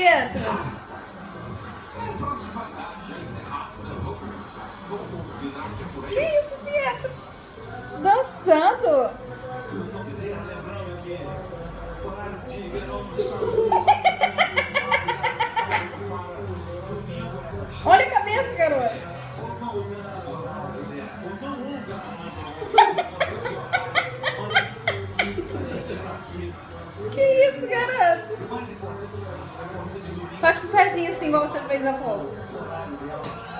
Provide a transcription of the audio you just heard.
Pietro? Que isso, Pietro? Dançando? Olha a cabeça, garoto. Que isso, garoto? Faz com o pezinho assim, igual você fez na foto.